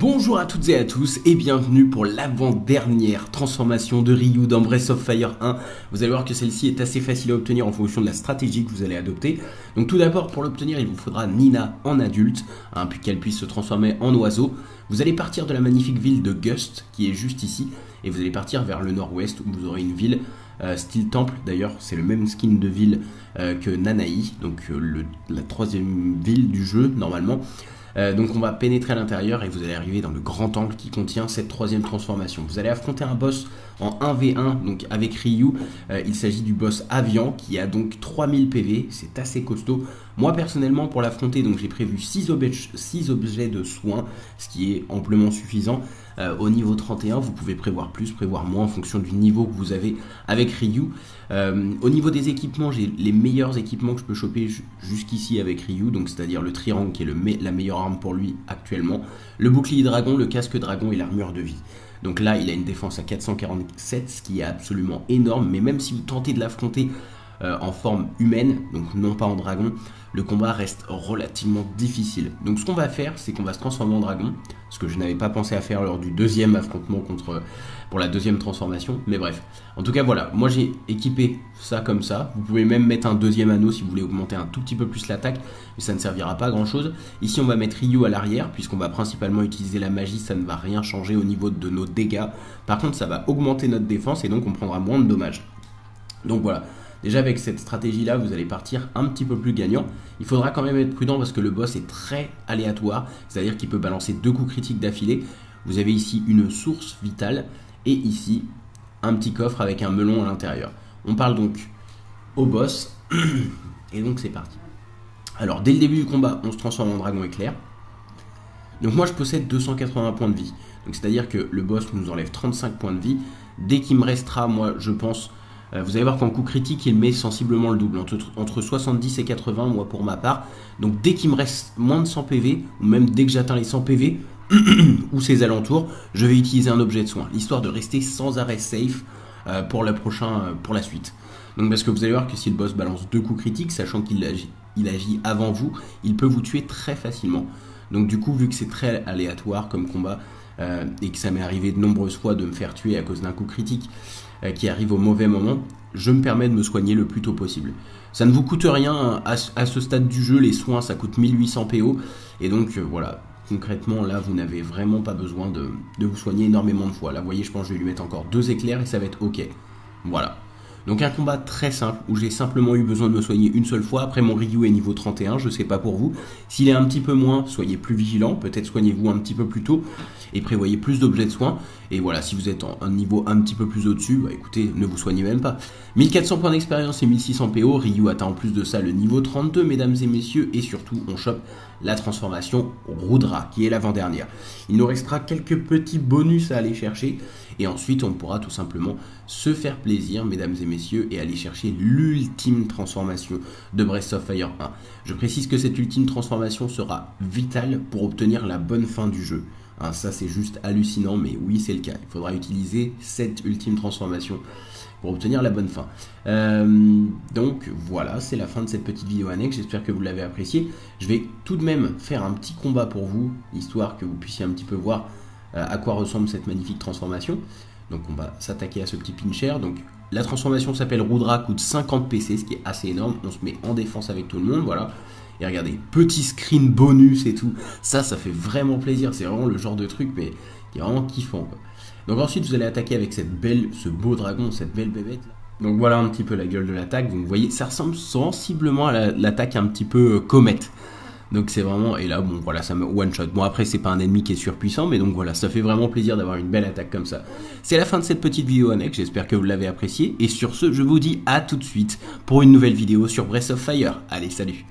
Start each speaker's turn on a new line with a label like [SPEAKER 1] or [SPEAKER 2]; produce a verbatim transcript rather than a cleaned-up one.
[SPEAKER 1] Bonjour à toutes et à tous et bienvenue pour l'avant-dernière transformation de Ryu dans Breath of Fire un. Vous allez voir que celle-ci est assez facile à obtenir en fonction de la stratégie que vous allez adopter. Donc tout d'abord, pour l'obtenir, il vous faudra Nina en adulte, hein, puis qu'elle puisse se transformer en oiseau. Vous allez partir de la magnifique ville de Gust, qui est juste ici, et vous allez partir vers le nord-ouest où vous aurez une ville euh, style temple. D'ailleurs, c'est le même skin de ville euh, que Nanaï, donc euh, le, la troisième ville du jeu normalement. Euh, donc on va pénétrer à l'intérieur et vous allez arriver dans le grand temple qui contient cette troisième transformation. Vous allez affronter un boss en un v un, donc avec Ryu. Euh, il s'agit du boss Avian qui a donc trois mille P V, c'est assez costaud. Moi personnellement pour l'affronter, donc j'ai prévu six objets, six objets de soins, ce qui est amplement suffisant. Euh, au niveau trente et un, vous pouvez prévoir plus, prévoir moins en fonction du niveau que vous avez avec Ryu. Euh, au niveau des équipements, j'ai les meilleurs équipements que je peux choper jusqu'ici avec Ryu, donc c'est-à-dire le triangle qui est le me la meilleure arme pour lui actuellement, le bouclier dragon, le casque dragon et l'armure de vie. Donc là, il a une défense à quatre cent quarante-sept, ce qui est absolument énorme, mais même si vous tentez de l'affronter euh, en forme humaine, donc non pas en dragon, le combat reste relativement difficile. Donc ce qu'on va faire, c'est qu'on va se transformer en dragon, ce que je n'avais pas pensé à faire lors du deuxième affrontement contre, pour la deuxième transformation, mais bref. En tout cas voilà, moi j'ai équipé ça comme ça. Vous pouvez même mettre un deuxième anneau si vous voulez augmenter un tout petit peu plus l'attaque, mais ça ne servira pas à grand chose. Ici on va mettre Ryu à l'arrière, puisqu'on va principalement utiliser la magie, ça ne va rien changer au niveau de nos dégâts. Par contre ça va augmenter notre défense et donc on prendra moins de dommages. Donc voilà. Déjà avec cette stratégie là vous allez partir un petit peu plus gagnant. Il faudra quand même être prudent parce que le boss est très aléatoire, c'est à dire qu'il peut balancer deux coups critiques d'affilée. Vous avez ici une source vitale et ici un petit coffre avec un melon à l'intérieur. On parle donc au boss et donc c'est parti. Alors dès le début du combat on se transforme en dragon éclair. Donc moi je possède deux cent quatre-vingts points de vie, donc c'est à dire que le boss nous enlève trente-cinq points de vie. Dès qu'il me restera, moi je pense, vous allez voir qu'en coup critique, il met sensiblement le double, entre, entre soixante-dix et quatre-vingts, moi pour ma part. Donc dès qu'il me reste moins de cent P V, ou même dès que j'atteins les cent P V, ou ses alentours, je vais utiliser un objet de soin, l'histoire de rester sans arrêt safe euh, pour, le prochain, euh, pour la suite. Donc parce que vous allez voir que si le boss balance deux coups critiques, sachant qu'il agit, il agit avant vous, il peut vous tuer très facilement. Donc du coup, vu que c'est très aléatoire comme combat, euh, et que ça m'est arrivé de nombreuses fois de me faire tuer à cause d'un coup critique, qui arrive au mauvais moment, je me permets de me soigner le plus tôt possible. Ça ne vous coûte rien à, à ce stade du jeu, les soins ça coûte mille huit cents P O, et donc euh, voilà, concrètement là vous n'avez vraiment pas besoin de, de vous soigner énormément de fois. Là vous voyez, je pense que je vais lui mettre encore deux éclairs et ça va être ok. Voilà. Donc un combat très simple où j'ai simplement eu besoin de me soigner une seule fois. Après mon Ryu est niveau trente et un, je sais pas pour vous. S'il est un petit peu moins, soyez plus vigilant, peut-être soignez-vous un petit peu plus tôt et prévoyez plus d'objets de soins. Et voilà, si vous êtes en un niveau un petit peu plus au-dessus, bah écoutez, ne vous soignez même pas. mille quatre cents points d'expérience et mille six cents P O, Ryu atteint en plus de ça le niveau trente-deux, mesdames et messieurs, et surtout on chope la transformation Rudra, qui est l'avant-dernière. Il nous restera quelques petits bonus à aller chercher, et ensuite on pourra tout simplement se faire plaisir, mesdames et messieurs, et aller chercher l'ultime transformation de Breath of Fire un. Je précise que cette ultime transformation sera vitale pour obtenir la bonne fin du jeu. Hein, ça c'est juste hallucinant, mais oui c'est le cas. Il faudra utiliser cette ultime transformation pour obtenir la bonne fin. Euh, donc voilà, c'est la fin de cette petite vidéo annexe, j'espère que vous l'avez appréciée. Je vais tout de même faire un petit combat pour vous, histoire que vous puissiez un petit peu voir euh, à quoi ressemble cette magnifique transformation. Donc on va s'attaquer à ce petit pincher. Donc la transformation s'appelle Rudra, coûte cinquante P C, ce qui est assez énorme. On se met en défense avec tout le monde, voilà. Et regardez, petit screen bonus et tout. Ça, ça fait vraiment plaisir. C'est vraiment le genre de truc, mais qui est vraiment kiffant, quoi. Donc ensuite, vous allez attaquer avec cette belle, ce beau dragon, cette belle bébête. Donc voilà un petit peu la gueule de l'attaque. Donc vous voyez, ça ressemble sensiblement à l'attaque un petit peu euh, comète. Donc c'est vraiment, et là bon voilà, ça me one shot. Bon après c'est pas un ennemi qui est surpuissant, mais donc voilà, ça fait vraiment plaisir d'avoir une belle attaque comme ça. C'est la fin de cette petite vidéo annexe, j'espère que vous l'avez appréciée. Et sur ce, je vous dis à tout de suite pour une nouvelle vidéo sur Breath of Fire. Allez, salut!